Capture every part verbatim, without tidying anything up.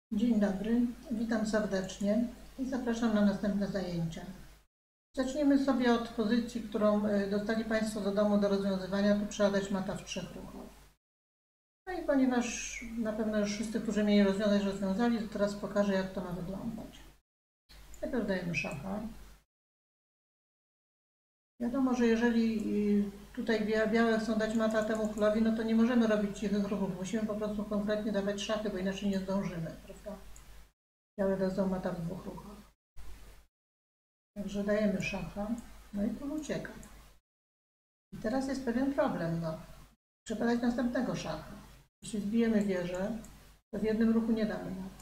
Dzień dobry, witam serdecznie i zapraszam na następne zajęcia. Zaczniemy sobie od pozycji, którą dostali Państwo do domu do rozwiązywania. Tu trzeba dać mata w trzech ruchach. No i ponieważ na pewno już wszyscy, którzy mieli rozwiązać, rozwiązali, to teraz pokażę, jak to ma wyglądać. Najpierw dajemy szacha. Wiadomo, że jeżeli tutaj białe chcą dać mata temu królowi, no to nie możemy robić cichych ruchów. Musimy po prostu konkretnie dawać szachy, bo inaczej nie zdążymy, prawda? Białe dadzą mata w dwóch ruchach. Także dajemy szacha, no i król ucieka. I teraz jest pewien problem, no. Trzeba dać następnego szacha. Jeśli zbijemy wieżę, to w jednym ruchu nie damy mat.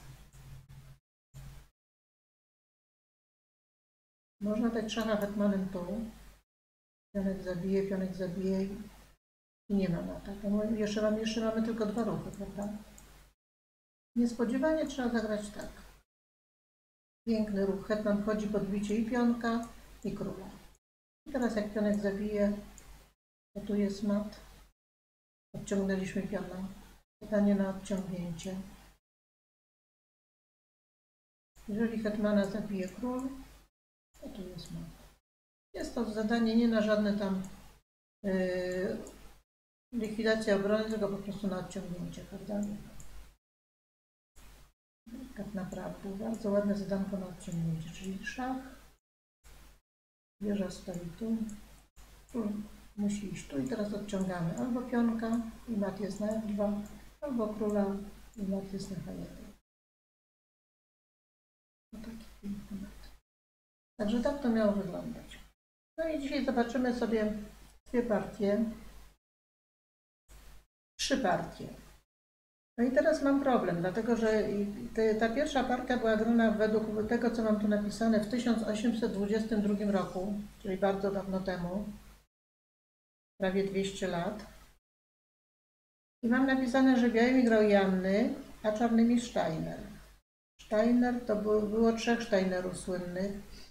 Można dać szacha hetmanem tu. Pionek zabije, pionek zabije i nie ma mata. Jeszcze mamy, jeszcze mamy tylko dwa ruchy, prawda? Niespodziewanie trzeba zagrać tak. Piękny ruch. Hetman wchodzi pod bicie i pionka, i króla. I teraz jak pionek zabije, to tu jest mat. Odciągnęliśmy piona. Pytanie na odciągnięcie. Jeżeli hetmana zabije król, to tu jest mat. Jest to zadanie nie na żadne tam yy, likwidację obrony, tylko po prostu na odciągnięcie, prawda? Tak naprawdę. Bardzo ładne zadanko na odciągnięcie, czyli szach. Wieża stoi tu. Król musi iść tu i teraz odciągamy albo pionka i mat jest na F dwa, albo króla i mat jest na H jeden. No taki piękny mat. Także tak to miało wyglądać. No i dzisiaj zobaczymy sobie dwie partie. Trzy partie. No i teraz mam problem, dlatego że te, ta pierwsza partia była grana według tego, co mam tu napisane w tysiąc osiemset dwudziestym drugim roku, czyli bardzo dawno temu, prawie dwieście lat. I mam napisane, że białymi grał Janny, a czarnymi Steiner. Steiner to było, było trzech Steinerów słynnych.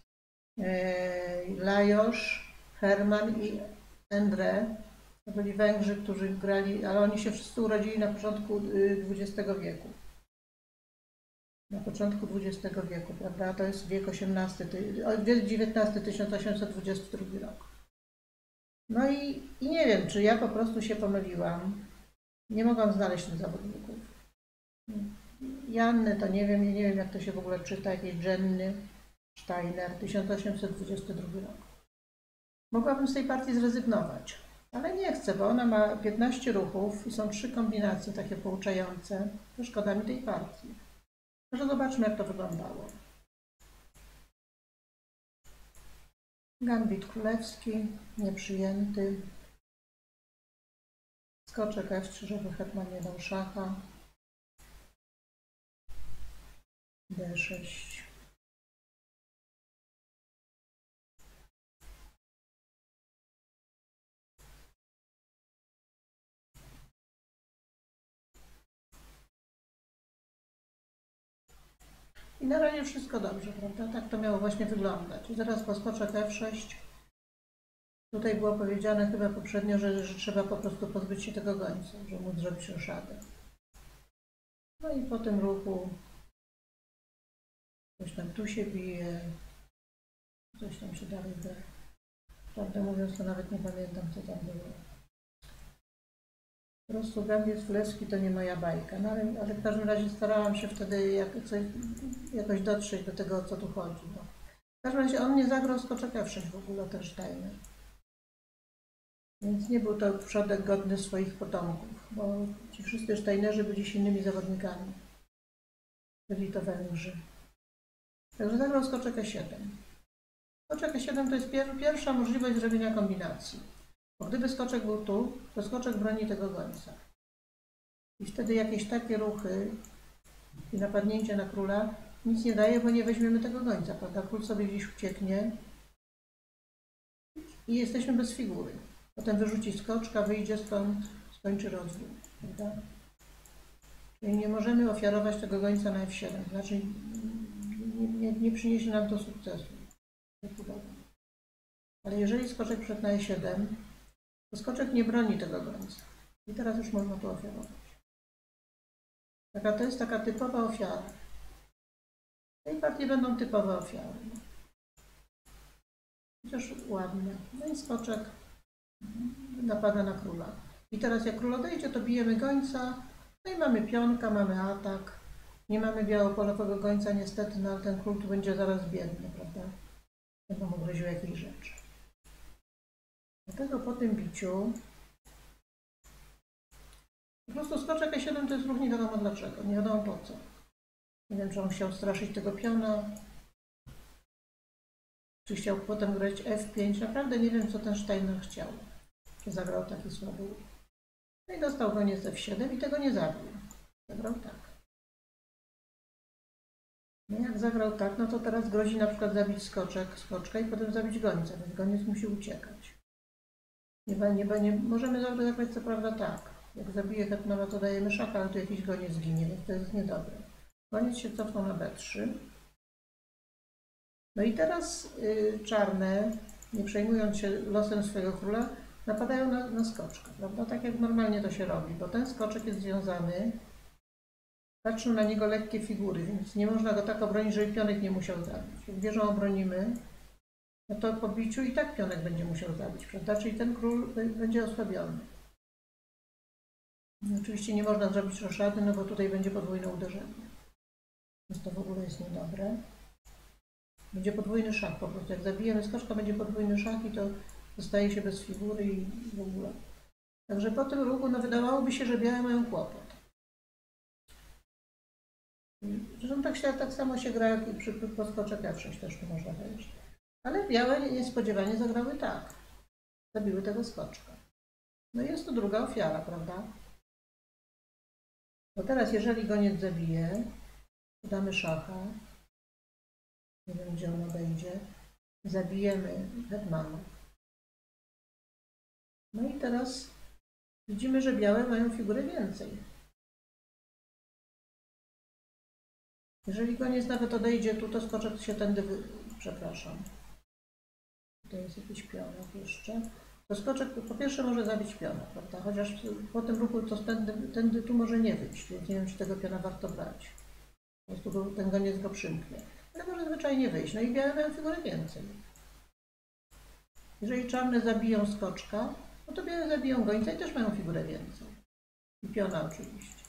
Lajosz, Herman i Endre. To byli Węgrzy, którzy grali, ale oni się wszyscy urodzili na początku dwudziestego wieku. Na początku dwudziestego wieku, prawda? To jest wiek osiemnasty, wiek dziewiętnasty, tysiąc osiemset dwudziesty drugi rok. No i, i nie wiem, czy ja po prostu się pomyliłam. Nie mogłam znaleźć tych zawodników. Janny to nie wiem, nie wiem jak to się w ogóle czyta, jakieś Jenny, Steiner, tysiąc osiemset dwudziesty drugi rok. Mogłabym z tej partii zrezygnować, ale nie chcę, bo ona ma piętnaście ruchów i są trzy kombinacje takie pouczające. To szkoda mi tej partii. Może zobaczmy, jak to wyglądało. Gambit królewski, nieprzyjęty. Skoczek F trzy, żeby hetman nie dał szacha. D sześć. I na razie wszystko dobrze, prawda? Tak to miało właśnie wyglądać. I zaraz poskoczek F sześć. Tutaj było powiedziane chyba poprzednio, że, że trzeba po prostu pozbyć się tego gońca, żeby móc zrobić roszadę. No i po tym ruchu coś tam tu się bije, coś tam się dalej gra. Prawdę mówiąc, to nawet nie pamiętam, co tam było. Po prostu Gambit królewski to nie moja bajka, no ale, ale w każdym razie starałam się wtedy jak, coś, jakoś dotrzeć do tego, o co tu chodzi. No. W każdym razie on nie zagrał skoczek F sześć w ogóle też Steiner. Więc nie był to przodek godny swoich potomków, bo ci wszyscy Steinerzy byli silnymi zawodnikami. Byli to Węgrzy. Także zagrał skoczek E siedem. Skoczek E siedem to jest pier pierwsza możliwość zrobienia kombinacji. Bo gdyby skoczek był tu, to skoczek broni tego gońca. I wtedy jakieś takie ruchy i napadnięcie na króla nic nie daje, bo nie weźmiemy tego gońca, prawda? Król sobie gdzieś ucieknie i jesteśmy bez figury. Potem wyrzuci skoczka, wyjdzie stąd, skończy rozwój, prawda? Czyli nie możemy ofiarować tego gońca na F siedem, znaczy nie, nie, nie przyniesie nam to sukcesu. Ale jeżeli skoczek wszedł na E siedem, to skoczek nie broni tego gońca. I teraz już można to ofiarować. Taka, to jest taka typowa ofiara. Tej partii będą typowe ofiary. Chociaż ładne. No i skoczek napada na króla. I teraz jak król odejdzie, to bijemy gońca. No i mamy pionka, mamy atak. Nie mamy białopolowego gońca niestety, no ale ten król tu będzie zaraz biedny, prawda? Będą mu groziły jakieś rzeczy. Dlatego po tym biciu po prostu skoczek E siedem to jest ruch nie wiadomo dlaczego, nie wiadomo po co. Nie wiem, czy on chciał straszyć tego piona, czy chciał potem grać F pięć. Naprawdę nie wiem, co ten Steiner chciał, że zagrał taki słaby ruch. No i dostał goniec F siedem i tego nie zabił. Zagrał tak. No jak zagrał tak, no to teraz grozi na przykład zabić skoczek, skoczka i potem zabić gońca, więc goniec musi uciekać. Nie, nie, nie, możemy zagrać co prawda tak. Jak zabije hetmana, to dajemy szacha, ale tu jakiś goniec zginie, więc to jest niedobre. Goniec się cofnął na B trzy. No i teraz y, czarne, nie przejmując się losem swojego króla, napadają na, na skoczka, prawda? Tak jak normalnie to się robi, bo ten skoczek jest związany. Patrzą na niego lekkie figury, więc nie można go tak obronić, żeby pionek nie musiał zabić. Jak wieżą obronimy, no to po biciu i tak pionek będzie musiał zabić, prawda? Czyli ten król będzie osłabiony. No, oczywiście nie można zrobić roszady, no bo tutaj będzie podwójne uderzenie. Więc to w ogóle jest niedobre. Będzie podwójny szach po prostu. Jak zabijemy skoczka, będzie podwójny szach i to zostaje się bez figury i w ogóle. Także po tym ruchu, no wydawałoby się, że białe mają kłopot. Zresztą tak, się, tak samo się gra, jak i przy podskoczek F sześć też tu można wejść. Ale białe niespodziewanie zagrały tak. Zabiły tego skoczka. No i jest to druga ofiara, prawda? Bo teraz jeżeli goniec zabije, damy szacha. Nie wiem, gdzie on odejdzie. Zabijemy hetmana. No i teraz widzimy, że białe mają figurę więcej. Jeżeli goniec nawet odejdzie tu, to skoczek się tędy, wy... przepraszam. Tutaj jest jakiś pionek jeszcze. To skoczek po pierwsze może zabić piona, prawda? Chociaż po tym ruchu to tędy, tędy tu może nie wyjść, więc nie wiem, czy tego piona warto brać. Po prostu go, ten goniec go przymknie. Ale może zwyczajnie wyjść. No i białe mają figurę więcej. Jeżeli czarne zabiją skoczka, no to białe zabiją gońca i też mają figurę więcej. I piona oczywiście.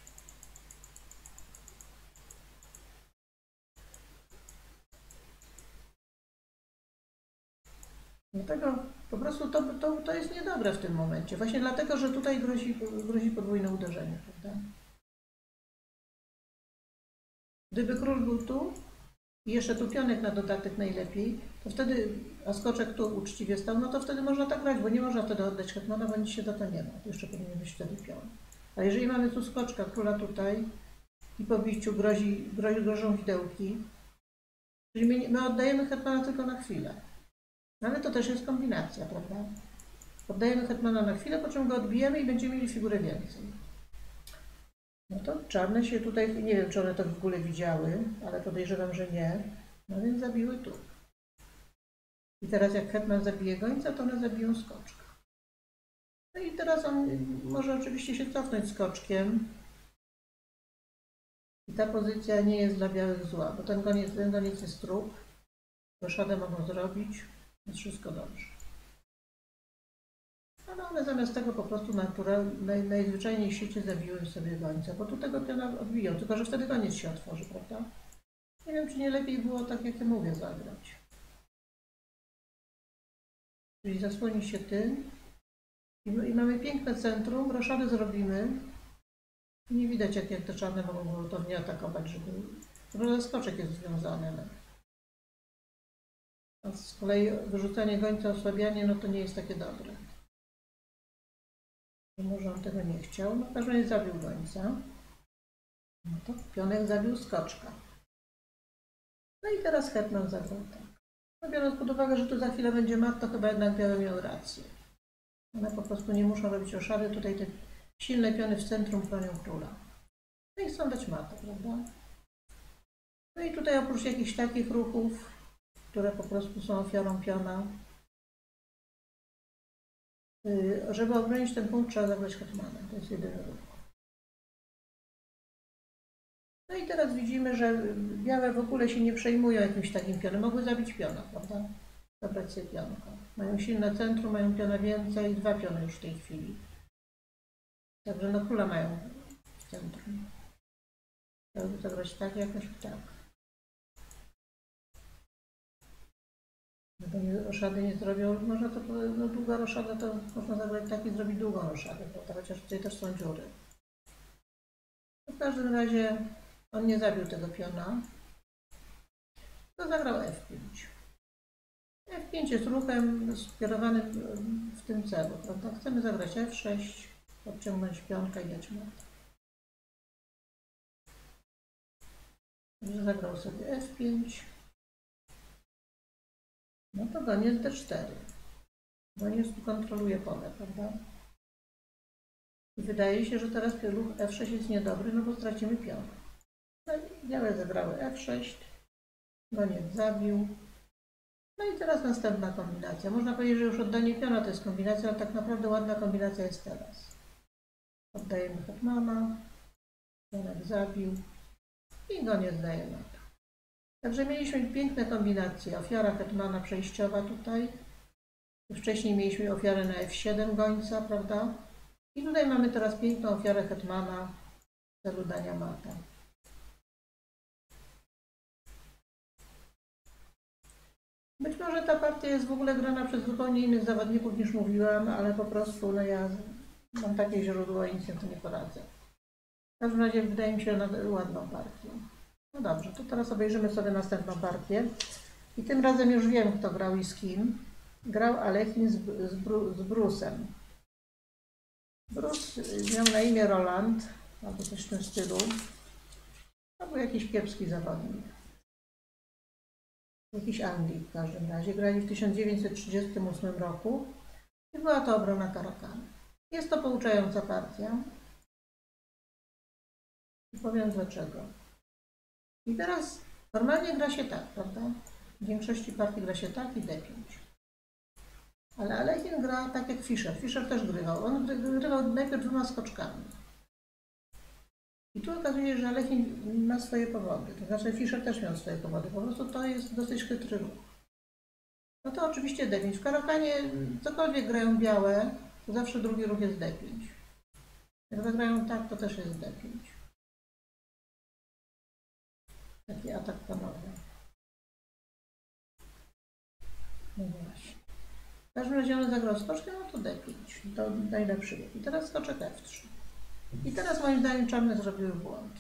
Dlatego po prostu to, to, to jest niedobre w tym momencie. Właśnie dlatego, że tutaj grozi, grozi podwójne uderzenie, prawda? Gdyby król był tu i jeszcze tu pionek na dodatek najlepiej, to wtedy, a skoczek tu uczciwie stał, no to wtedy można tak grać, bo nie można wtedy oddać hetmana, bo nic się za to nie ma. To jeszcze powinien być wtedy pion. A jeżeli mamy tu skoczka, króla tutaj i po biciu grozi, grozi, grożą widełki, czyli my, my oddajemy hetmana tylko na chwilę. No ale to też jest kombinacja, prawda? Oddajemy hetmana na chwilę, po czym go odbijemy i będziemy mieli figurę więcej. No to czarne się tutaj, nie wiem, czy one to w ogóle widziały, ale podejrzewam, że nie. No więc zabiły tu. I teraz jak hetman zabije gońca, to one zabiją skoczka. No i teraz on może oczywiście się cofnąć skoczkiem. I ta pozycja nie jest dla białych zła, bo ten goniec, ten goniec jest trup. Roszadę mogą zrobić. Jest wszystko dobrze. No ale zamiast tego po prostu natural, naj, najzwyczajniej w świecie zabiły sobie gońca, bo tu tego piona odbiją, tylko że wtedy goniec się otworzy, prawda? Nie wiem, czy nie lepiej było tak, jak ja mówię, zagrać. Czyli zasłoni się tym i, i mamy piękne centrum, roszadę zrobimy. Nie widać, jak, jak te czarne mogą gwałtownie atakować, żeby... Prawda, skoczek jest związany. No. A z kolei wyrzucanie gońca, osłabianie, no to nie jest takie dobre. Może on tego nie chciał, no w każdym razie zabił gońca. No to pionek zabił skoczka. No i teraz hetman zagrał tak. No biorąc pod uwagę, że tu za chwilę będzie mat, to chyba jednak białe miały rację. One po prostu nie muszą robić roszady, tutaj te silne piony w centrum bronią króla. No i chcą dać matę, prawda? No i tutaj oprócz jakichś takich ruchów, które po prostu są ofiarą piona, żeby obronić ten punkt, trzeba zabrać hetmana. To jest jedyny ruch. No i teraz widzimy, że białe w ogóle się nie przejmują jakimś takim pionem. Mogły zabić piona, prawda? Zabrać sobie pionka. Mają silne centrum, mają piona więcej, dwa piony już w tej chwili. Także no króla mają w centrum. Chciałby zagrać tak, jakoś tak. No bo nie, roszady nie zrobią, można to, no długa roszada to można zagrać tak i zrobić długą roszadę, prawda? Chociaż tutaj też są dziury. W każdym razie on nie zabił tego piona, to zagrał F pięć. F pięć jest ruchem skierowanym w tym celu, prawda? Chcemy zagrać F sześć, odciągnąć pionka i dać mat. Zagrał sobie F pięć. No to goniec D cztery. Goniec tu kontroluje pole, prawda? I wydaje się, że teraz ruch F sześć jest niedobry, no bo stracimy pion. No i białe zagrały F sześć. Goniec zabił. No i teraz następna kombinacja. Można powiedzieć, że już oddanie piona to jest kombinacja, ale tak naprawdę ładna kombinacja jest teraz. Oddajemy hetmana, pionek zabił i goniec daje mat. Także mieliśmy piękne kombinacje. Ofiara hetmana przejściowa tutaj. Wcześniej mieliśmy ofiarę na F siedem gońca, prawda? I tutaj mamy teraz piękną ofiarę hetmana w celu dania mata. Być może ta partia jest w ogóle grana przez zupełnie innych zawodników niż mówiłam, ale po prostu no ja mam takie źródło i nic na to nie poradzę. W każdym razie wydaje mi się na ładną partię. No dobrze, to teraz obejrzymy sobie następną partię. I tym razem już wiem, kto grał i z kim. Grał Alechin z, z, Bru, z Brusem. Bruce miał na imię Roland, albo coś w tym stylu. To był jakiś kiepski zawodnik. Jakiś Anglik w każdym razie. Grali w tysiąc dziewięćset trzydziestym ósmym roku i była to obrona Karakany. Jest to pouczająca partia. I powiem dlaczego. I teraz normalnie gra się tak, prawda? W większości partii gra się tak i D pięć. Ale Alechin gra tak jak Fischer. Fischer też grywał. On grywał najpierw dwoma skoczkami. I tu okazuje się, że Alechin ma swoje powody. To znaczy Fischer też miał swoje powody. Po prostu to jest dosyć chytry ruch. No to oczywiście D pięć. W Karakanie cokolwiek grają białe, to zawsze drugi ruch jest D pięć. Jak zagrają tak, to też jest D pięć. Taki atak panowy. No właśnie. W każdym razie on zagrał skoczkę, no to D pięć. To najlepszy ruch. I teraz skoczek F trzy. I teraz moim zdaniem czarne zrobiły błąd.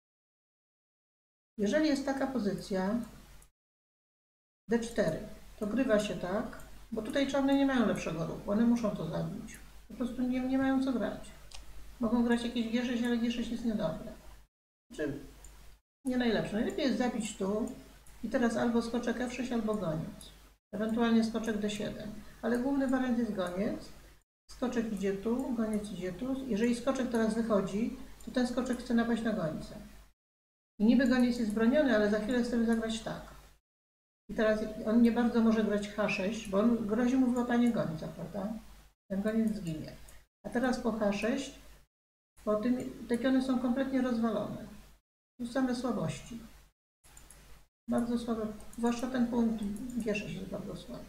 Jeżeli jest taka pozycja D cztery, to grywa się tak, bo tutaj czarne nie mają lepszego ruchu. One muszą to zabić. Po prostu nie, nie mają co grać. Mogą grać jakieś G sześć, ale G sześć jest niedobre. Znaczy nie najlepsze. Najlepiej jest zabić tu i teraz albo skoczek F sześć, albo goniec. Ewentualnie skoczek D siedem. Ale główny wariant jest goniec. Skoczek idzie tu, goniec idzie tu. Jeżeli skoczek teraz wychodzi, to ten skoczek chce napaść na gońca. I niby goniec jest broniony, ale za chwilę chcemy zagrać tak. I teraz on nie bardzo może grać H sześć, bo on grozi mu wyłapanie gońca, prawda? Ten goniec zginie. A teraz po H sześć, po tym te piony są kompletnie rozwalone. Tu same słabości. Bardzo słabe, zwłaszcza ten punkt G sześć jest bardzo słaby.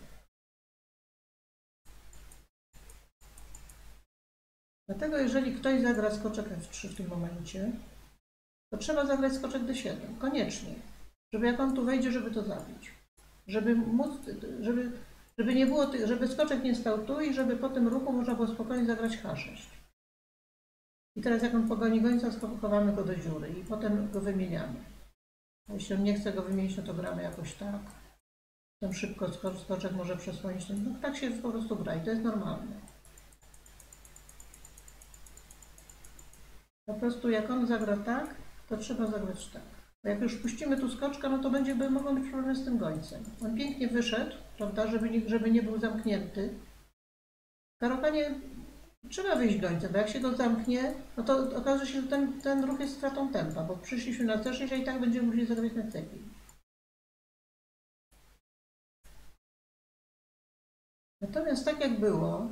Dlatego jeżeli ktoś zagra skoczek F trzy w tym momencie, to trzeba zagrać skoczek D siedem, koniecznie, żeby jak on tu wejdzie, żeby to zabić. Żeby móc, żeby, żeby nie było, żeby skoczek nie stał tu i żeby po tym ruchu można było spokojnie zagrać H sześć. I teraz jak on pogoni gońca, schowamy go do dziury i potem go wymieniamy. A jeśli on nie chce go wymienić, no to gramy jakoś tak. Tam szybko skoczek może przesłonić. No, tak się po prostu gra i to jest normalne. Po prostu jak on zagra tak, to trzeba zagrać tak. Bo jak już puścimy tu skoczka, no to będzie, by mogą być problemy z tym gońcem. On pięknie wyszedł, prawda, żeby nie, żeby nie był zamknięty. W Karakanie trzeba wyjść gońcem, bo jak się go zamknie, no to okaże się, że ten, ten ruch jest stratą tempa, bo przyszliśmy na C sześć, a i tak będziemy musieli zagrać na C pięć. Natomiast tak jak było,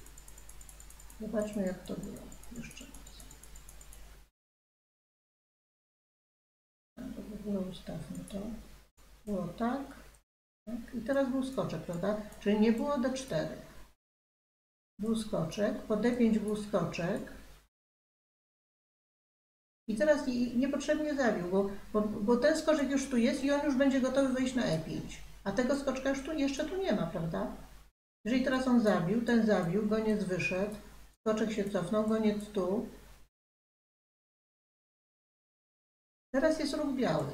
zobaczmy jak to było jeszcze. ogóle ustawmy to. Było tak, tak. I teraz był skoczek, prawda? Czyli nie było D cztery. Był skoczek, po D pięć był skoczek. I teraz niepotrzebnie zabił, bo, bo, bo ten skoczek już tu jest i on już będzie gotowy wejść na E pięć. A tego skoczka już tu, jeszcze tu nie ma, prawda? Jeżeli teraz on zabił, ten zabił, goniec wyszedł, skoczek się cofnął, goniec tu. Teraz jest ruch biały.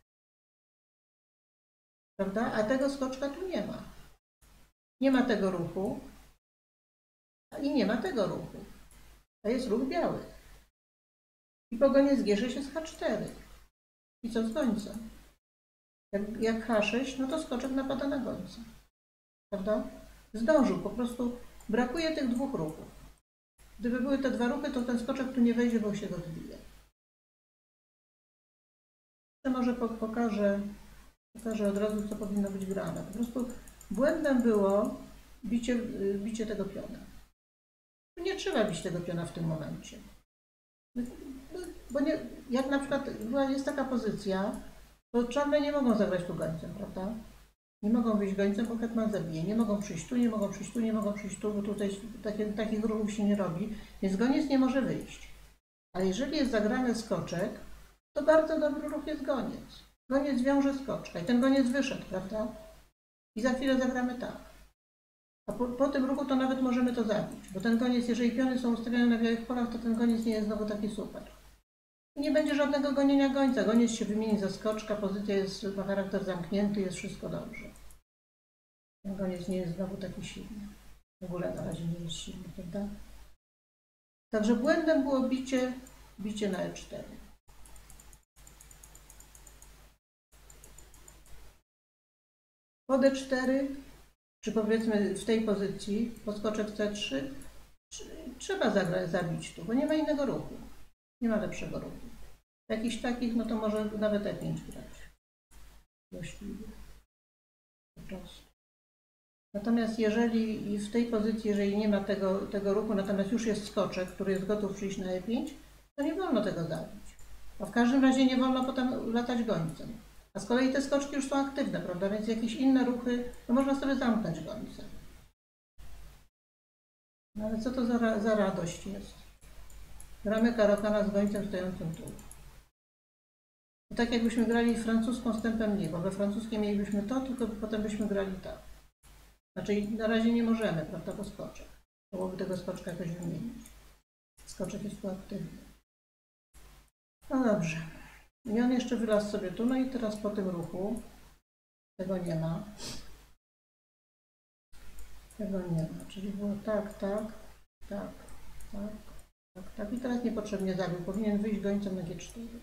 Prawda? A tego skoczka tu nie ma. Nie ma tego ruchu. I nie ma tego ruchu. A jest ruch biały. I po goniec G sześć jest H cztery. I co z gońcem? Jak, jak H sześć, no to skoczek napada na gońca. Prawda? Zdążył, po prostu brakuje tych dwóch ruchów. Gdyby były te dwa ruchy, to ten skoczek tu nie wejdzie, bo się go wbije. Może pokażę, pokażę od razu, co powinno być grane. Po prostu błędem było bicie, bicie tego piona. Nie trzeba bić tego piona w tym momencie. Bo nie, jak na przykład jest taka pozycja, to czarne nie mogą zagrać tu gońcem, prawda? Nie mogą wyjść gońcem, bo hetman zabije. Nie mogą przyjść tu, nie mogą przyjść tu, nie mogą przyjść tu, bo tutaj takie, takich ruchów się nie robi, więc goniec nie może wyjść. Ale jeżeli jest zagrany skoczek, to bardzo dobry ruch jest goniec. Goniec wiąże skoczka i ten goniec wyszedł, prawda? I za chwilę zagramy tak. A po, po tym ruchu to nawet możemy to zabić, bo ten goniec, jeżeli piony są ustawione na białych polach, to ten goniec nie jest znowu taki super. I nie będzie żadnego gonienia gońca. Goniec się wymieni za skoczka, pozycja jest, ma charakter zamknięty, jest wszystko dobrze. Ten goniec nie jest znowu taki silny. W ogóle na razie nie jest silny, prawda? Także błędem było bicie, bicie na E cztery. Po D cztery, czy powiedzmy w tej pozycji, po skoczek C trzy, trzeba zagrać, zabić tu, bo nie ma innego ruchu. Nie ma lepszego ruchu. Jakichś takich, no to może nawet E pięć grać. Właściwie. Po prostu. Natomiast jeżeli w tej pozycji, jeżeli nie ma tego, tego ruchu, natomiast już jest skoczek, który jest gotów przyjść na E pięć, to nie wolno tego zabić. A w każdym razie nie wolno potem latać gońcem. A z kolei te skoczki już są aktywne, prawda? Więc jakieś inne ruchy, no można sobie zamknąć gońcem. No ale co to za, za radość jest? Gramy Caro-Kana z gońcem stojącym tu. To tak jakbyśmy grali francuską stępem nie, bo we francuskim mielibyśmy to, tylko potem byśmy grali tak. Znaczy na razie nie możemy, prawda, bo skoczek. Byłoby tego skoczka jakoś wymienić. Skoczek jest tu aktywny. No dobrze. I on jeszcze wylazł sobie tu, no i teraz po tym ruchu tego nie ma. Tego nie ma, czyli było tak, tak, tak, tak, tak, tak. I teraz niepotrzebnie zabił. Powinien wyjść gońcem na G cztery.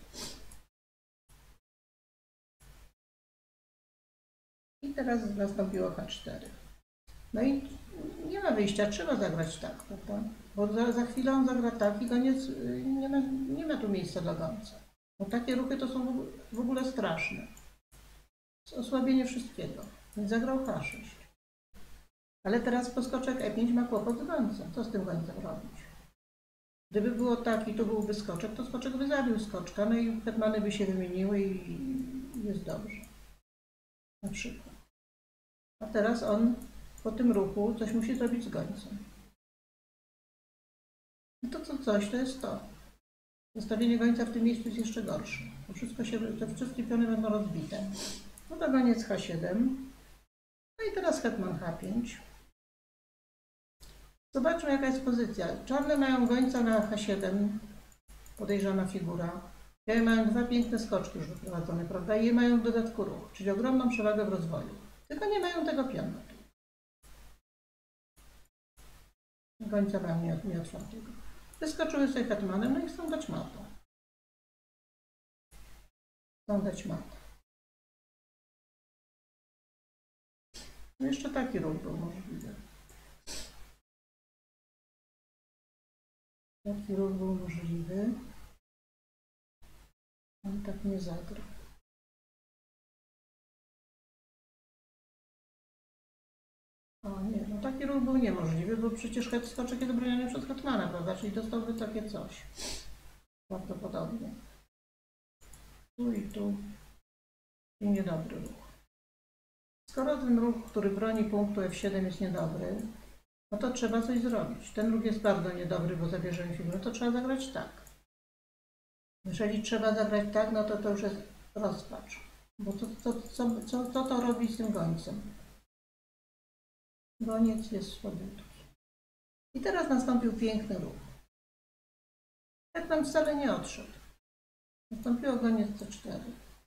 I teraz nastąpiło H cztery. No i nie ma wyjścia, trzeba zagrać tak, prawda? Bo za, za chwilę on zagra tak i koniec, nie ma, nie ma tu miejsca dla gońca. Bo takie ruchy to są w ogóle straszne. Osłabienie wszystkiego. Więc zagrał H sześć. Ale teraz poskoczek E pięć ma kłopot z gońcem. Co z tym gońcem robić? Gdyby było tak i tu byłby skoczek, to skoczek by zabił skoczka, no i hetmany by się wymieniły i jest dobrze. Na przykład. A teraz on po tym ruchu coś musi zrobić z gońcem. I to co coś, to jest to. Zostawienie gońca w tym miejscu jest jeszcze gorsze. To wszystko się, te wszystkie piony będą rozbite. No to goniec H siedem. No i teraz hetman H pięć. Zobaczmy, jaka jest pozycja. Czarne mają gońca na H siedem. Podejrzana figura. Białe mają dwa piękne skoczki już wyprowadzone, prawda? I je mają w dodatku ruch, czyli ogromną przewagę w rozwoju. Tylko nie mają tego pionu. Gońca mają nieotwartego. Wyskoczyły sobie hetmanem, no i chcą dać matę. Chcą dać matę. No jeszcze taki ruch był możliwy. Taki ruch był możliwy. On tak nie zagra. O nie, no taki ruch był niemożliwy, bo przecież het skoczek jest obroniony przez hetmana, prawda? Czyli dostałby takie coś. Prawdopodobnie. Tu i tu. i niedobry ruch. Skoro ten ruch, który broni punktu F siedem jest niedobry, no to trzeba coś zrobić. Ten ruch jest bardzo niedobry, bo zabierzemy figurę, to trzeba zagrać tak. Jeżeli trzeba zagrać tak, no to to już jest rozpacz. Bo to, to, co, co, co to robi z tym gońcem? Goniec jest słabiutki. I teraz nastąpił piękny ruch. Hetman wcale nie odszedł. Nastąpiło goniec C cztery.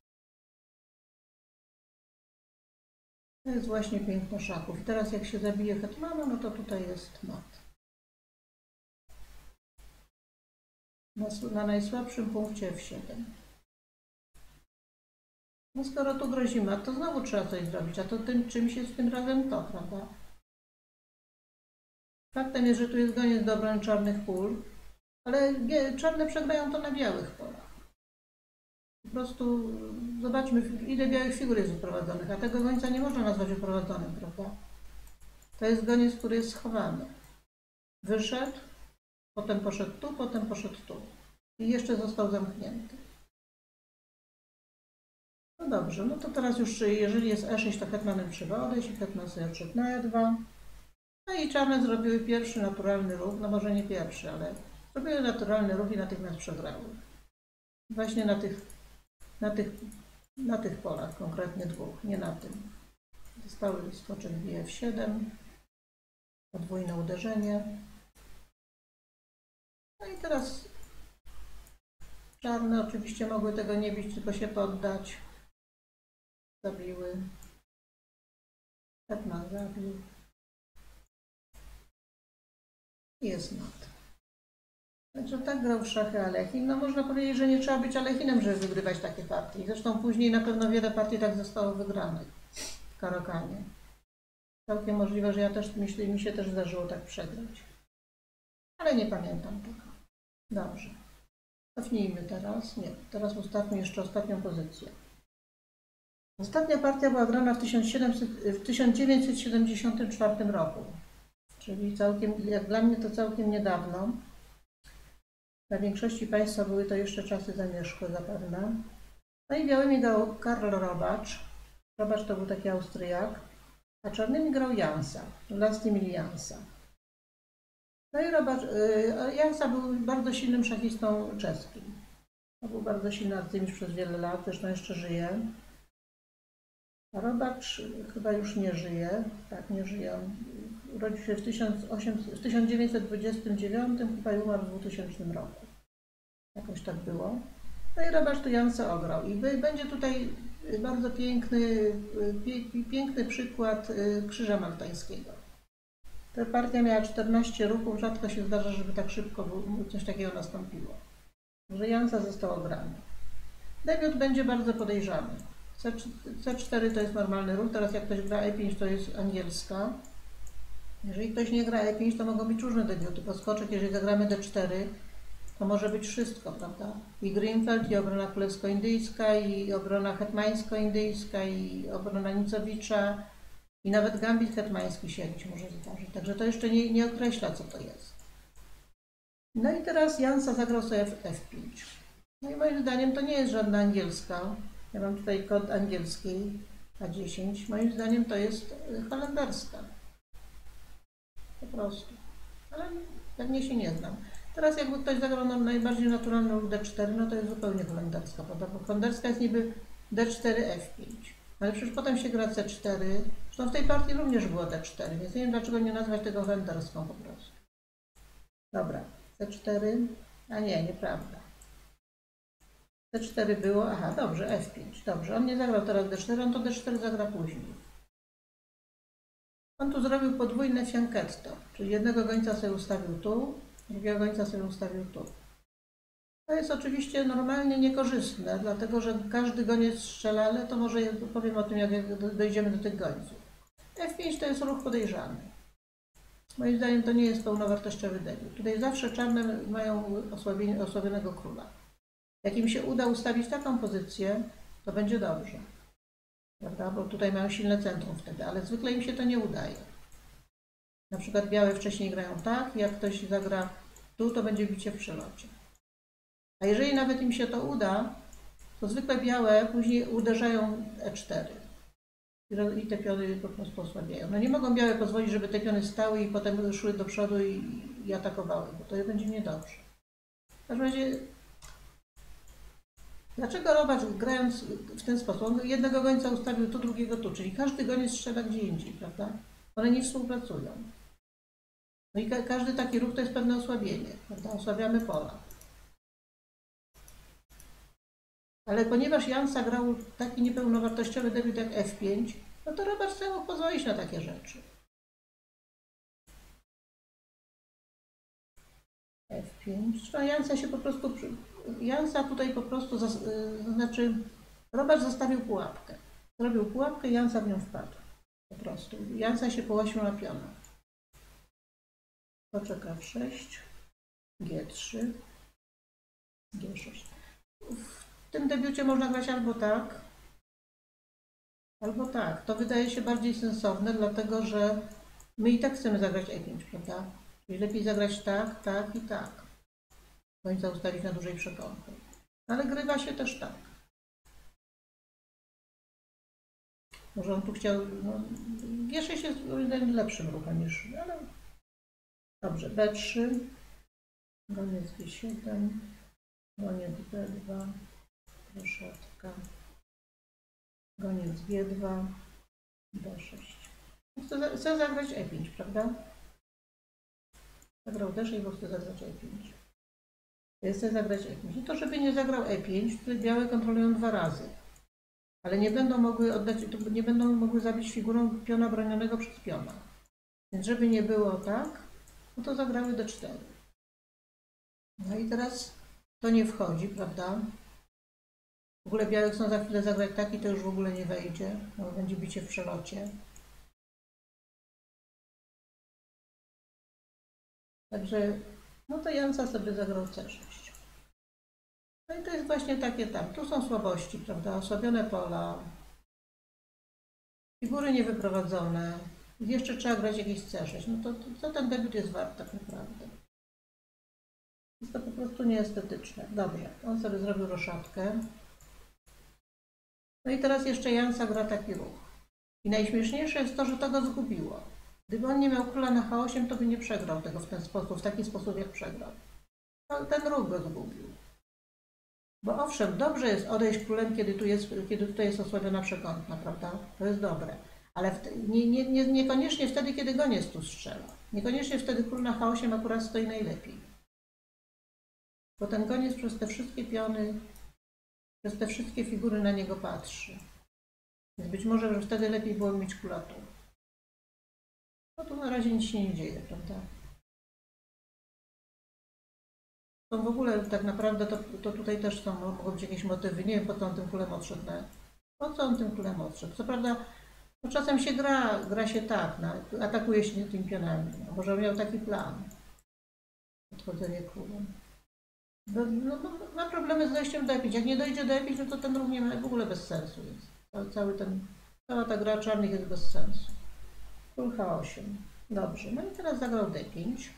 To jest właśnie piękno szachów. I teraz jak się zabije hetmana, no to tutaj jest mat. Na, na najsłabszym punkcie F siedem. No skoro tu grozi mat, to znowu trzeba coś zrobić, a to tym czymś jest tym razem to, prawda? Faktem jest, że tu jest goniec do obrony czarnych pól, ale czarne przegrają to na białych polach. Po prostu zobaczmy, ile białych figur jest uprowadzonych, a tego gońca nie można nazwać uprowadzonym, prawda? To jest goniec, który jest schowany. Wyszedł, potem poszedł tu, potem poszedł tu. I jeszcze został zamknięty. No dobrze, no to teraz już, jeżeli jest E sześć, to hetmanem trzeba odejść i hetman sobie odszedł na E dwa. No i czarne zrobiły pierwszy naturalny ruch, no może nie pierwszy, ale zrobiły naturalny ruch i natychmiast przegrały. Właśnie na tych, na tych, na tych polach, konkretnie dwóch, nie na tym. Zostały skoczek bije F siedem, podwójne uderzenie. No i teraz czarne oczywiście mogły tego nie bić, tylko się poddać. Zabiły. Hetman zabił. I jest mat. Także tak grał w szachy Alechin. No można powiedzieć, że nie trzeba być Alechinem, żeby wygrywać takie partie. Zresztą później na pewno wiele partii tak zostało wygranych w Caro-Kanie. Całkiem możliwe, że ja też, myślę, mi się też zdarzyło tak przegrać. Ale nie pamiętam tego. Dobrze. Cofnijmy teraz. Nie, teraz ustawmy jeszcze ostatnią pozycję. Ostatnia partia była grana w tysiąc dziewięćset siedemdziesiątym czwartym roku. Czyli całkiem, jak dla mnie to całkiem niedawno. Dla większości Państwa były to jeszcze czasy zamierzchłe zapewne. No i białymi grał Karl Robacz. Robacz to był taki Austriak, a czarnymi grał Jansa, Vlastimil Jansa. No i Robacz, y, Jansa był bardzo silnym szachistą czeskim. To był bardzo silny arcymistrz przez wiele lat, zresztą jeszcze żyje. A Robacz chyba już nie żyje, tak, nie żyje. On urodził się w, w tysiąc dziewięćset dwudziestym dziewiątym, chyba i umarł w dwutysięcznym roku. Jakoś tak było. No i Robacz tu Jansa ograł. I będzie tutaj bardzo piękny, piękny przykład krzyża maltańskiego. Ta partia miała czternaście ruchów, rzadko się zdarza, żeby tak szybko coś takiego nastąpiło. Że Jansa został ograny. Debiut będzie bardzo podejrzany. C cztery to jest normalny ruch, teraz jak ktoś gra E pięć, to jest angielska. Jeżeli ktoś nie gra E pięć, to mogą być różne debiuty. Podskoczek, jeżeli zagramy D cztery, to może być wszystko, prawda? I Greenfeld, i obrona królewsko-indyjska, i obrona hetmańsko-indyjska, i obrona Nicowicza, i nawet gambit hetmański się jakiś może zdarzyć. Także to jeszcze nie, nie określa, co to jest. No i teraz Jansa zagrał sobie F pięć. No i moim zdaniem to nie jest żadna angielska. Ja mam tutaj kod angielskiej A dziesięć. Moim zdaniem to jest holenderska. Po prostu. Ale pewnie się nie znam. Teraz jakby ktoś zagrał na najbardziej naturalny ruch D cztery, no to jest zupełnie holenderska, prawda? Bo holenderska jest niby D cztery F pięć. Ale przecież potem się gra C cztery. Zresztą w tej partii również było D cztery, więc nie wiem, dlaczego nie nazwać tego holenderską po prostu. Dobra. C cztery. A nie, nieprawda. D cztery było, aha, dobrze, F pięć, dobrze, on nie zagrał teraz D cztery, on to D cztery zagra później. On tu zrobił podwójne fianchetto, czyli jednego gońca sobie ustawił tu, drugiego gońca sobie ustawił tu. To jest oczywiście normalnie niekorzystne, dlatego że każdy goniec strzela, ale to może powiem o tym, jak dojdziemy do tych gońców. F pięć to jest ruch podejrzany. Moim zdaniem to nie jest pełnowartościowy debiut. Tutaj zawsze czarne mają osłabionego króla. Jak im się uda ustawić taką pozycję, to będzie dobrze. Prawda? Bo tutaj mają silne centrum wtedy, ale zwykle im się to nie udaje. Na przykład białe wcześniej grają tak, jak ktoś zagra tu, to będzie bicie w przelocie. A jeżeli nawet im się to uda, to zwykle białe później uderzają e cztery i te piony po prostu osłabiają. No nie mogą białe pozwolić, żeby te piony stały i potem szły do przodu i, i atakowały, bo to będzie niedobrze. W każdym razie, dlaczego robacz, grając w ten sposób, on jednego gońca ustawił tu, drugiego tu, czyli każdy goniec strzela gdzie indziej, prawda? One nie współpracują. No i ka każdy taki ruch to jest pewne osłabienie, prawda? Osłabiamy pola. Ale ponieważ Jansa grał taki niepełnowartościowy debiut jak F pięć, no to robacz sobie mógł pozwolić na takie rzeczy. F pięć. Zresztą Jansa się po prostu, Jansa tutaj po prostu, to znaczy robacz zostawił pułapkę. Zrobił pułapkę i Jansa w nią wpadł. Po prostu. Jansa się połasił na piona. Poczeka F sześć, G trzy, G sześć. W tym debiucie można grać albo tak, albo tak. To wydaje się bardziej sensowne, dlatego że my i tak chcemy zagrać E pięć, prawda? Czyli lepiej zagrać tak, tak i tak. Gońca ustawić na dużej przekątnej. Ale grywa się też tak. Może on tu chciał, no, G sześć jest lepszym ruchem niż, ale dobrze, B trzy, goniec G siedem, goniec B dwa, roszatka, goniec G dwa, D sześć. Chcę, chcę zagrać E pięć, prawda? Zagrał D sześć, bo chcę zagrać E pięć. Chcę zagrać E pięć. I to, żeby nie zagrał E pięć, to białe kontrolują dwa razy. Ale nie będą mogły oddać, nie będą mogły zabić figurą piona bronionego przez piona. Więc żeby nie było tak, no to zagrały D cztery. No i teraz to nie wchodzi, prawda? W ogóle białe chcą za chwilę zagrać tak i to już w ogóle nie wejdzie, bo będzie bicie w przelocie. Także, no to Jansa sobie zagrał C sześć. No i to jest właśnie takie tam. Tu są słabości, prawda? Osłabione pola, figury niewyprowadzone. Jeszcze trzeba grać jakieś C sześć. No to, to co ten debiut jest wart tak naprawdę? Jest to po prostu nieestetyczne. Dobrze, on sobie zrobił roszadkę. No i teraz jeszcze Jansa gra taki ruch. I najśmieszniejsze jest to, że to go zgubiło. Gdyby on nie miał króla na H osiem, to by nie przegrał tego w ten sposób, w taki sposób jak przegrał. No, ten ruch go zgubił. Bo owszem, dobrze jest odejść królem, kiedy, tu jest, kiedy tutaj jest osłabiona przekątna, prawda? To jest dobre. Ale w, nie, nie, nie, niekoniecznie wtedy, kiedy goniec tu strzela. Niekoniecznie wtedy król na H osiem akurat stoi najlepiej. Bo ten goniec przez te wszystkie piony, przez te wszystkie figury na niego patrzy. Więc być może, że wtedy lepiej było mieć króla tu. No tu na razie nic się nie dzieje, prawda? To w ogóle tak naprawdę to, to tutaj też są, mogą być jakieś motywy. Nie wiem, po co on tym królem odszedł. No. Po co on tym królem odszedł? Co prawda, no czasem się gra, gra się tak, no, atakuje się tymi pionami. No, może miał taki plan. Odchodzenie królem. No, no, no, ma problemy z dojściem do E pięć. Jak nie dojdzie do E pięć, no to ten ruch nie ma, w ogóle bez sensu jest. Cały ten, cała ta gra czarnych jest bez sensu. Król H osiem. Dobrze, no i teraz zagrał D pięć.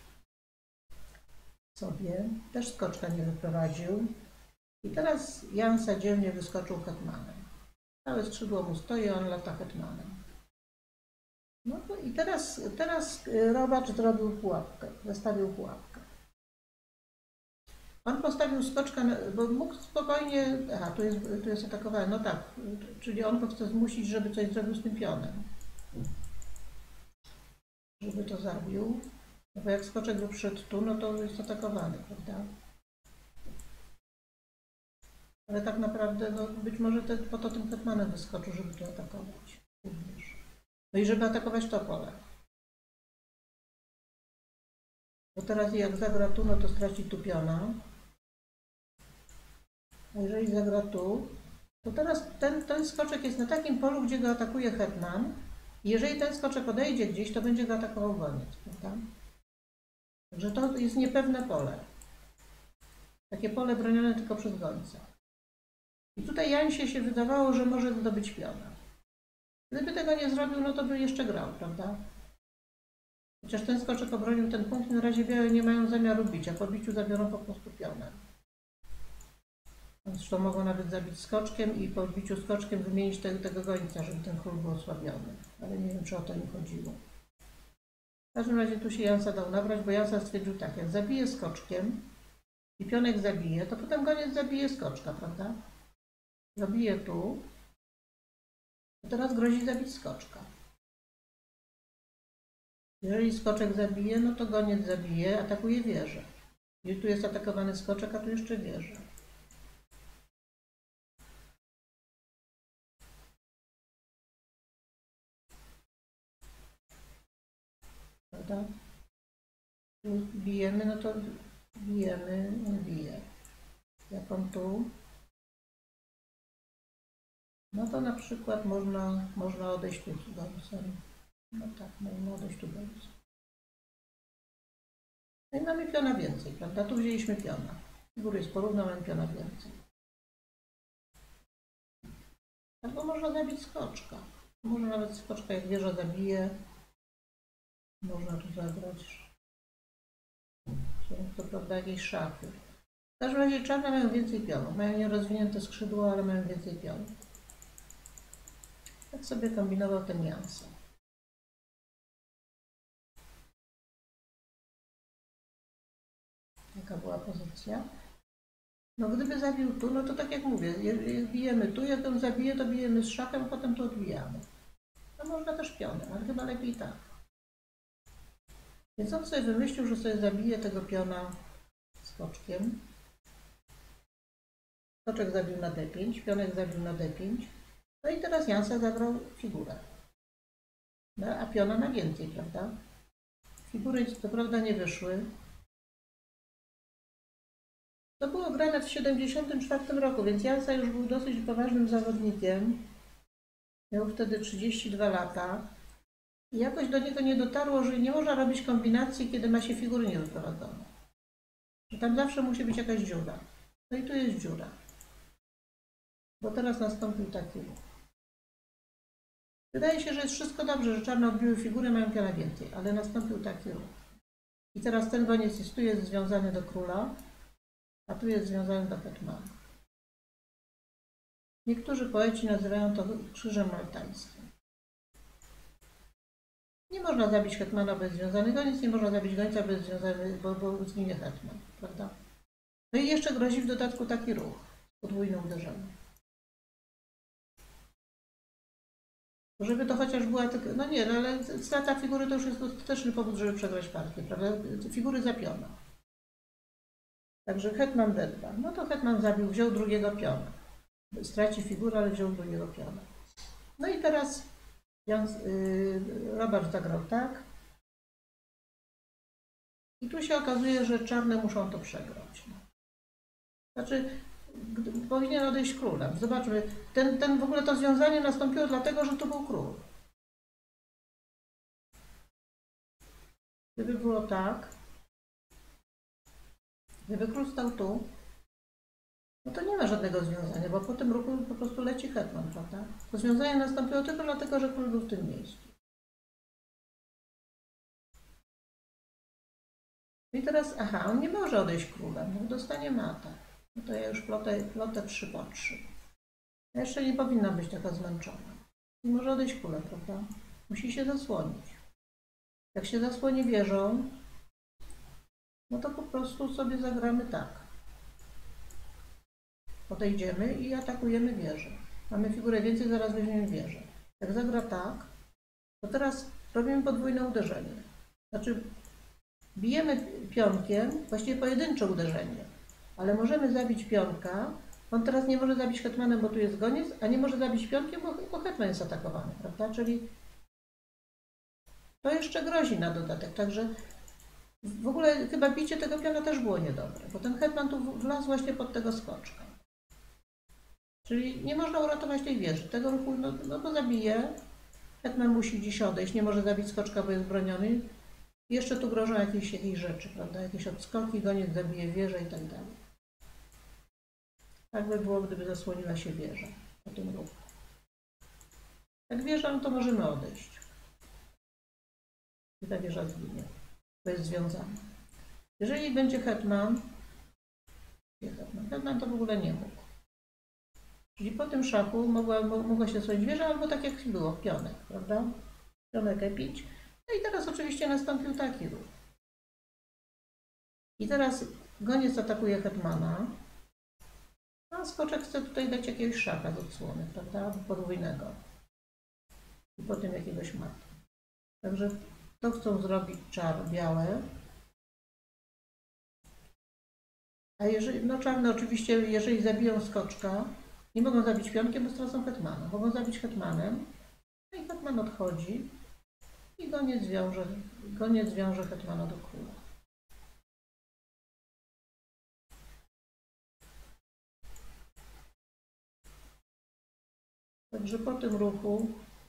Sobie. Też skoczka nie wyprowadził. I teraz Jansa dzielnie wyskoczył hetmanem. Całe skrzydło mu stoi, on lata hetmanem. No i teraz, teraz robacz zrobił pułapkę, zastawił pułapkę. On postawił skoczka, bo mógł spokojnie... Aha, tu jest, tu jest atakowany. No tak, czyli on go chce zmusić, żeby coś zrobił z tym pionem. Żeby to zabił. No bo jak skoczek by przyszedł tu, no to jest atakowany, prawda? Ale tak naprawdę, no być może te, po to tym hetmanem wyskoczył, żeby tu atakować. Również. No i żeby atakować to pole. Bo teraz jak zagra tu, no to straci tu piona. A jeżeli zagra tu, to teraz ten, ten skoczek jest na takim polu, gdzie go atakuje hetman. I jeżeli ten skoczek odejdzie gdzieś, to będzie go atakował goniec, prawda? Także to jest niepewne pole. Takie pole bronione tylko przez gońca. I tutaj Jansie się wydawało, że może zdobyć piona. Gdyby tego nie zrobił, no to by jeszcze grał, prawda? Chociaż ten skoczek obronił ten punkt, na razie białe nie mają zamiaru bić, a po biciu zabiorą po prostu pionem. Zresztą mogą nawet zabić skoczkiem i po odbiciu skoczkiem wymienić te, tego gońca, żeby ten król był osłabiony. Ale nie wiem, czy o to im chodziło. W każdym razie tu się Jansa dał nabrać, bo Jansa stwierdził tak, jak zabije skoczkiem i pionek zabije, to potem goniec zabije skoczka, prawda? Zabije tu, a teraz grozi zabić skoczka. Jeżeli skoczek zabije, no to goniec zabije, atakuje wieżę. I tu jest atakowany skoczek, a tu jeszcze wieża. Prawda? Tu bijemy, no to bijemy, on bije. Jak on tu? No to na przykład można, można odejść tu z gońcem. No tak, można odejść tu gońcem. No i mamy piona więcej, prawda? Tu wzięliśmy piona. Góry jest porówno, mamy piona więcej. Albo można zabić skoczka. Można nawet skoczka, jak wieża zabije. Można tu zagrać. Są to prawda jakieś szachy. W każdym razie czarne mają więcej pionów. Mają nierozwinięte skrzydło, ale mają więcej pionów. Tak sobie kombinował ten Jansa. Jaka była pozycja? No gdyby zabił tu, no to tak jak mówię, bijemy tu, jak on zabije, to bijemy z szachem, potem to odbijamy. No można też pionem, ale chyba lepiej tak. Więc on sobie wymyślił, że sobie zabije tego piona skoczkiem. Skoczek zabił na D pięć, pionek zabił na D pięć. No i teraz Jansa zabrał figurę. No, a piona na więcej, prawda? Figury co prawda nie wyszły. To było grane w siedemdziesiątym czwartym roku, więc Jansa już był dosyć poważnym zawodnikiem. Miał wtedy trzydzieści dwa lata. I jakoś do niego nie dotarło, że nie można robić kombinacji, kiedy ma się figury niewyprowadzone. Że tam zawsze musi być jakaś dziura. No i tu jest dziura. Bo teraz nastąpił taki ruch. Wydaje się, że jest wszystko dobrze, że czarne odbiły figury, mają piona więcej, ale nastąpił taki ruch. I teraz ten goniec jest, tu jest związany do króla, a tu jest związany do hetmana. Niektórzy poeci nazywają to krzyżem maltańskim. Nie można zabić hetmana, bo jest związany goniec, nie można zabić gońca, bo jest związany, bo, bo zginie hetman, prawda? No i jeszcze grozi w dodatku taki ruch, podwójne uderzenie. Żeby to chociaż była tylko, no nie, no ale strata figury to już jest dostateczny powód, żeby przegrać partię, prawda? Figury za piona. Także hetman D dwa. No to hetman zabił, wziął drugiego piona. Straci figurę, ale wziął drugiego piona. No i teraz Jan, yy, Robert zagrał tak. I tu się okazuje, że czarne muszą to przegrać. Znaczy, powinien odejść królem. Zobaczmy, ten, ten w ogóle to związanie nastąpiło dlatego, że tu był król. Gdyby było tak, gdyby król stał tu, no to nie ma żadnego związania, bo po tym ruchu po prostu leci hetman, prawda? To związanie nastąpiło tylko dlatego, że król był w tym miejscu. I teraz, aha, on nie może odejść królem, bo dostanie mata. No to ja już plotę, plotę trzy po trzy. Ja jeszcze nie powinna być taka zmęczona. Nie może odejść królem, prawda? Musi się zasłonić. Jak się zasłoni wieżą, no to po prostu sobie zagramy tak. Podejdziemy i atakujemy wieżę. Mamy figurę więcej, zaraz weźmiemy wieżę. Jak zagra tak, to teraz robimy podwójne uderzenie. Znaczy bijemy pionkiem, właściwie pojedyncze uderzenie, ale możemy zabić pionka. On teraz nie może zabić hetmanem, bo tu jest goniec, a nie może zabić pionkiem, bo, bo hetman jest atakowany, prawda? Czyli to jeszcze grozi na dodatek, także w ogóle chyba bicie tego piona też było niedobre, bo ten hetman tu wlazł właśnie pod tego skoczka. Czyli nie można uratować tej wieży. Tego ruchu, no, no bo zabije, hetman musi gdzieś odejść, nie może zabić skoczka, bo jest broniony. Jeszcze tu grożą jakieś, jakieś rzeczy, prawda? Jakieś odskoki, goniec zabije wieżę i tak dalej. Tak by było, gdyby zasłoniła się wieża po tym ruchu. Jak wieża, no to możemy odejść. I ta wieża zginie, bo jest związana. Jeżeli będzie hetman, hetman, hetman to w ogóle nie mógł. Czyli po tym szachu mogła, mogła się swoje wieża, albo tak jak było, pionek, prawda? Pionek E pięć. No i teraz oczywiście nastąpił taki ruch. I teraz goniec atakuje hetmana, a skoczek chce tutaj dać jakiegoś szacha z odsłony, prawda? Podwójnego. I potem jakiegoś mata. Także to chcą zrobić czar białe. A jeżeli, no czarne oczywiście, jeżeli zabiją skoczka, nie mogą zabić pionkiem, bo stracą hetmana. Mogą zabić hetmanem, no i hetman odchodzi i goniec wiąże, goniec wiąże hetmana do króla. Także po tym ruchu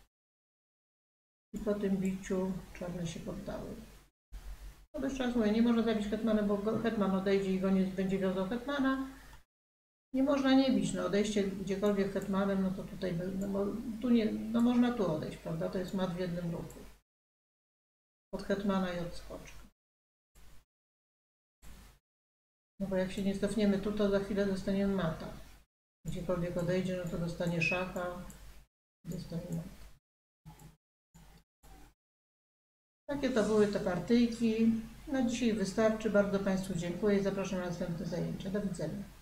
i po tym biciu czarne się poddały. No bez czasu mówię, nie można zabić hetmana, bo hetman odejdzie i goniec będzie wiązał hetmana. Nie można nie bić, no odejście gdziekolwiek hetmanem, no to tutaj, no, tu nie, no można tu odejść, prawda? To jest mat w jednym ruchu. Od hetmana i od skoczka. No bo jak się nie cofniemy tu, to za chwilę dostaniemy mata. Gdziekolwiek odejdzie, no to dostanie szacha, dostanie mata. Takie to były te partyjki. Na dzisiaj wystarczy. Bardzo Państwu dziękuję i zapraszam na następne zajęcia. Do widzenia.